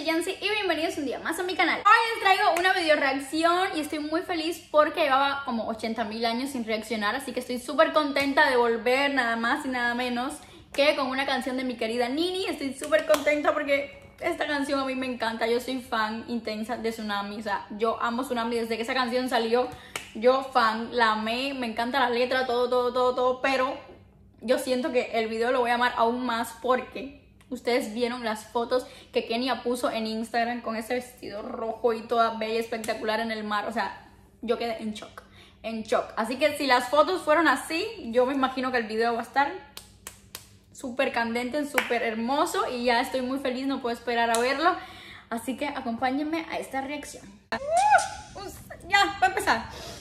Yancy y bienvenidos un día más a mi canal. Hoy les traigo una video reacción y estoy muy feliz porque llevaba como 80.000 años sin reaccionar, así que estoy súper contenta de volver nada más y nada menos que con una canción de mi querida Nini. Estoy súper contenta porque esta canción a mí me encanta, yo soy fan intensa de Tsunami, o sea, yo amo Tsunami desde que esa canción salió, yo fan, la amé, me encanta la letra, todo, pero yo siento que el video lo voy a amar aún más porque ustedes vieron las fotos que Kenia puso en Instagram con ese vestido rojo y toda bella, espectacular en el mar. O sea, yo quedé en shock, Así que si las fotos fueron así, yo me imagino que el video va a estar súper candente, súper hermoso. Y ya estoy muy feliz, no puedo esperar a verlo. Así que acompáñenme a esta reacción. Ya, va a empezar.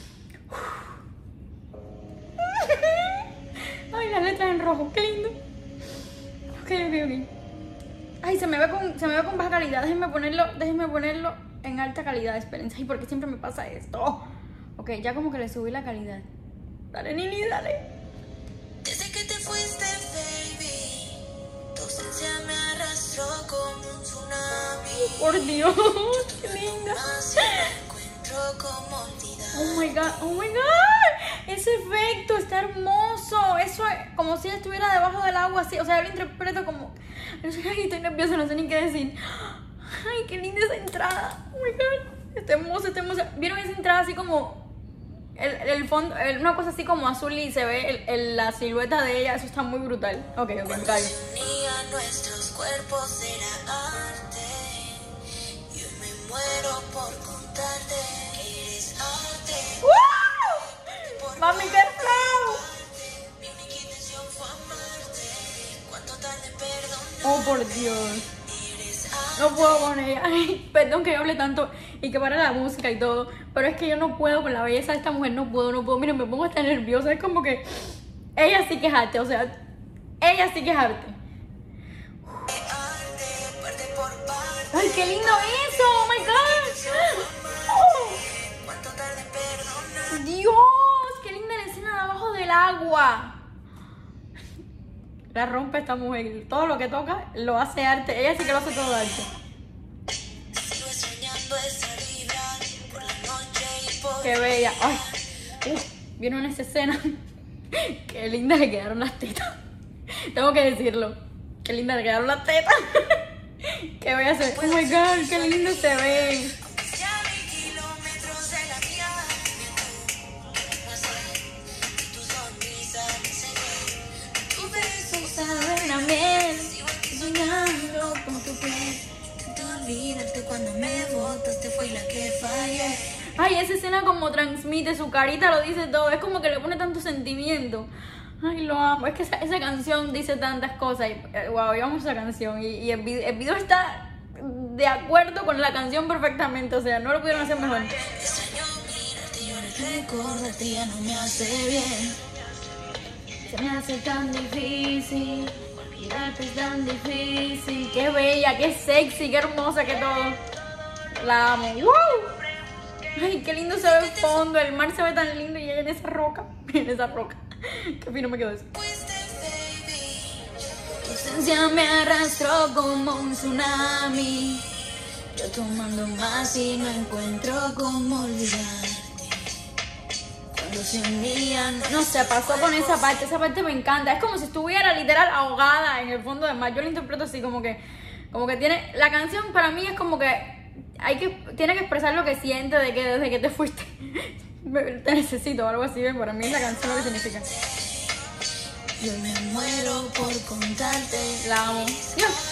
Ay, las letras en rojo, qué lindo. Ok. Ay, se me ve con baja calidad. Déjenme ponerlo en alta calidad. Espérense. Ay, ¿por qué siempre me pasa esto? Ok, ya como que le subí la calidad. Dale, Nini, dale. Desde que te fuiste, baby, tu ausencia me arrastró como un tsunami. Por Dios, qué linda. Oh my god, ese efecto está hermoso. Eso es como si estuviera debajo del agua, así. O sea, yo lo interpreto como... Ay, estoy nerviosa, no sé ni qué decir. Ay, qué linda esa entrada. Oh my god, está hermosa. ¿Vieron esa entrada así como el fondo, una cosa así como azul y se ve la silueta de ella? Eso está muy brutal. Ok, me callo. Nuestros cuerpos era arte. Yo me muero por contarte que eres arte. ¡Wow! Mami, qué flow. Mi única intención fue amarte. Cuánto tarde perdonar. Oh, por Dios. No puedo con ella. Ay, perdón que yo hable tanto y que para la música y todo, pero es que yo no puedo con la belleza de esta mujer. No puedo. Miren, me pongo hasta nerviosa. Es como que ella sí que es arte. O sea, ella sí que es arte. Ay, qué lindo eso. Oh my god. Oh. Dios, qué linda la escena de abajo del agua. La rompe esta mujer. Todo lo que toca lo hace arte. Ella sí que lo hace todo arte. Qué bella. Ay, vieron esa escena. Qué linda le quedaron las tetas. Tengo que decirlo. Qué linda le quedaron las tetas. Qué bella se ve. Oh my god, qué lindo se ve. Soñando con tu piel, te olvidaste cuando me botaste, fue la que fallé. Ay, esa escena como transmite, su carita lo dice todo, es como que le pone tanto sentimiento. Ay, lo amo, es que esa canción dice tantas cosas. Wow, yo amo esa canción y el video está de acuerdo con la canción perfectamente, o sea, no lo pudieron hacer mejor. Extraño mirarte y ahora recordarte ya no me hace bien. Se me hace tan difícil, olvidarte es tan difícil. Qué bella, qué sexy, qué hermosa, que todo. La amo. ¡Wow! Ay, qué lindo se ve el fondo, el mar se ve tan lindo y ella en esa roca. Qué fino me quedó eso. Tu ausencia me arrastró como un tsunami. Yo tomando más y no encuentro cómo olvidarte. Cuando se unían. No se pasó con esa parte me encanta. Es como si estuviera literal ahogada en el fondo del mar. Yo lo interpreto así, como que tiene. La canción para mí es como que tiene que expresar lo que siente de que desde que te fuiste te necesito, algo así. Para mí es la canción lo que significa. Yo me muero por contarte. La amo. Dios.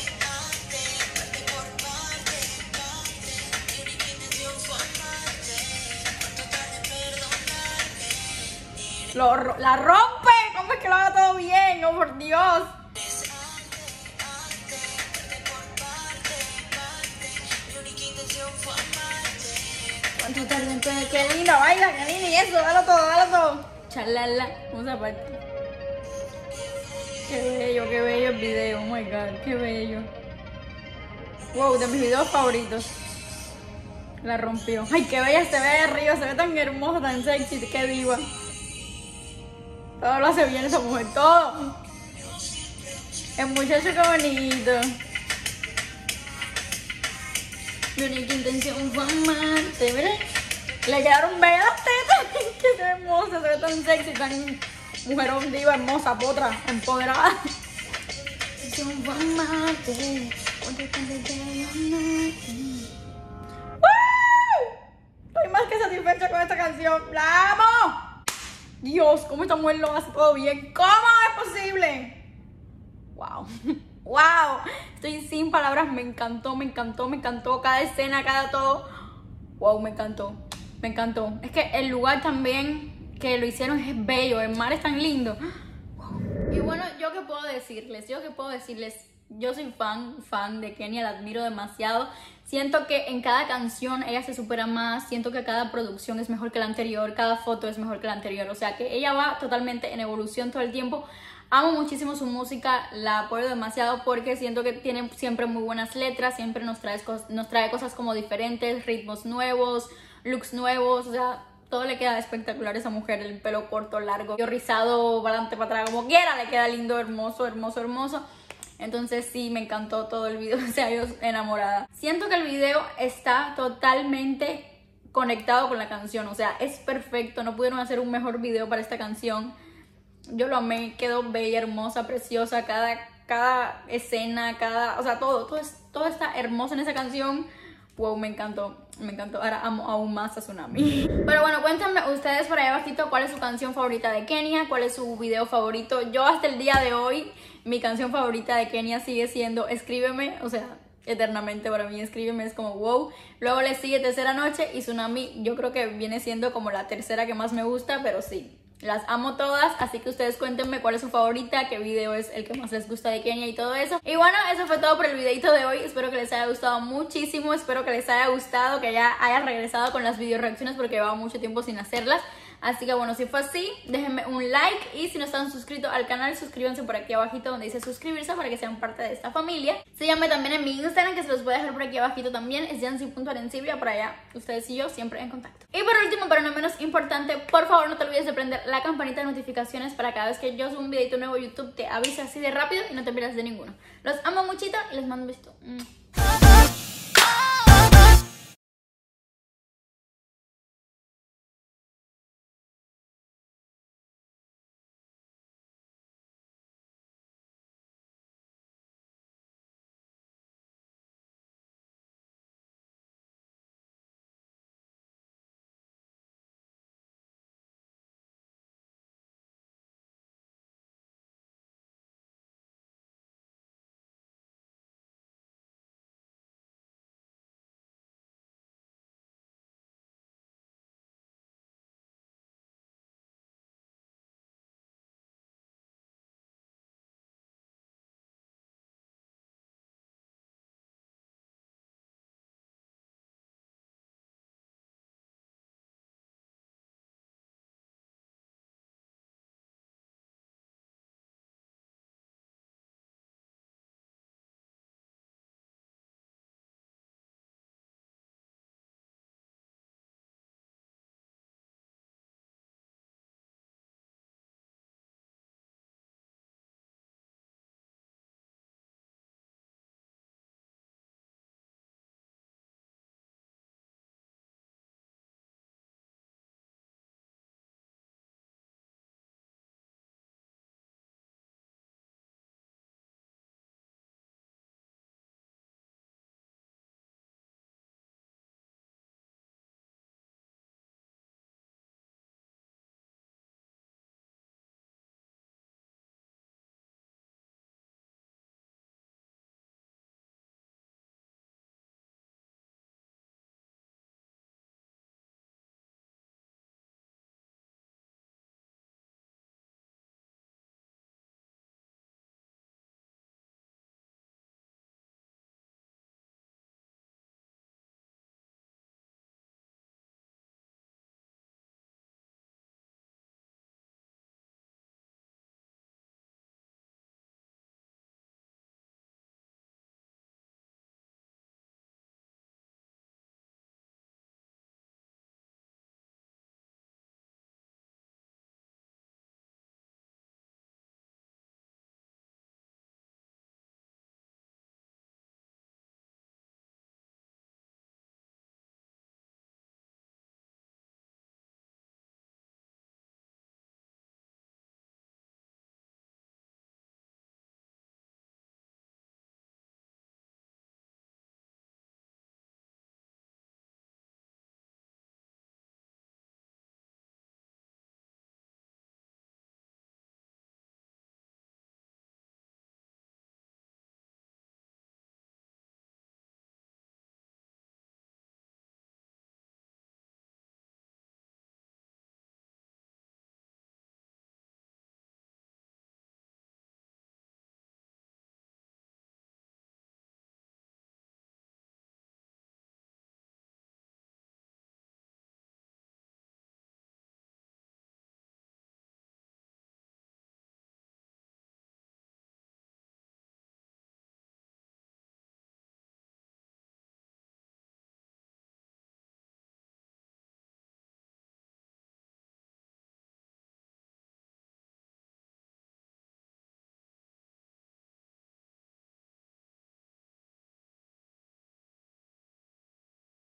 La rompe. ¿Cómo es que lo haga todo bien? Oh, por Dios. Cuánto tarde. Qué linda baila, qué linda. Y eso, dalo todo. Chalala. Vamos a parte. Qué bello el video. Oh my god, qué bello. Wow, de mis videos favoritos. La rompió. Ay, qué bella se ve de arriba. Se ve tan hermosa, tan sexy. Qué diva. Todo lo hace bien esa mujer, todo. El muchacho, qué bonito. Mi única intención fue amarte, ¿verdad? Le quedaron bellas las tetas. Que se ve hermosa, se ve tan sexy, tan mujerón diva, hermosa, potra, empoderada. Mi intención fue amarte. Estoy más que satisfecha con esta canción. ¡La amo! Dios, cómo esta mujer lo hace todo bien. ¿Cómo es posible? Wow. Wow. Estoy sin palabras. Me encantó, me encantó, me encantó. Cada escena, cada todo. Wow, me encantó. Me encantó. Es que el lugar también que lo hicieron es bello. El mar es tan lindo. Wow. Y bueno, ¿yo qué puedo decirles? Yo soy fan de Kenia, la admiro demasiado. Siento que en cada canción ella se supera más. Siento que cada producción es mejor que la anterior. Cada foto es mejor que la anterior. O sea que ella va totalmente en evolución todo el tiempo. Amo muchísimo su música, la apoyo demasiado porque siento que tiene siempre muy buenas letras. Siempre nos trae cosas como diferentes, ritmos nuevos, looks nuevos. O sea, todo le queda espectacular a esa mujer. El pelo corto, largo, rizado, para adelante, para atrás, como quiera. Le queda lindo, hermoso, hermoso, hermoso. Entonces sí, me encantó todo el video, o sea, yo enamorada. Siento que el video está totalmente conectado con la canción, o sea, es perfecto, no pudieron hacer un mejor video para esta canción. Yo lo amé, quedó bella, hermosa, preciosa, cada escena, o sea, todo está hermoso en esa canción. Wow, me encantó, me encantó. Ahora amo aún más a Tsunami. Pero bueno, cuéntenme ustedes por ahí abajito cuál es su canción favorita de Kenia, cuál es su video favorito. Yo hasta el día de hoy, mi canción favorita de Kenia sigue siendo Escríbeme, o sea, eternamente para mí Escríbeme es como wow. Luego le sigue Tercera Noche y Tsunami yo creo que viene siendo como la tercera que más me gusta, pero sí. Las amo todas, así que ustedes cuéntenme cuál es su favorita, qué video es el que más les gusta de Kenia y todo eso. Y bueno, eso fue todo por el videito de hoy. Espero que les haya gustado muchísimo, espero que les haya gustado, que ya haya regresado con las video reacciones porque llevaba mucho tiempo sin hacerlas. Así que bueno, si fue así, déjenme un like y si no están suscritos al canal, suscríbanse por aquí abajito donde dice suscribirse para que sean parte de esta familia. Síganme también en mi Instagram, que se los voy a dejar por aquí abajito también, es yancy.arencibia, por allá ustedes y yo siempre en contacto. Y por último, pero no menos importante, por favor no te olvides de prender la campanita de notificaciones para cada vez que yo suba un videito nuevo, YouTube te avise así de rápido y no te pierdas de ninguno. Los amo muchito y les mando un besito.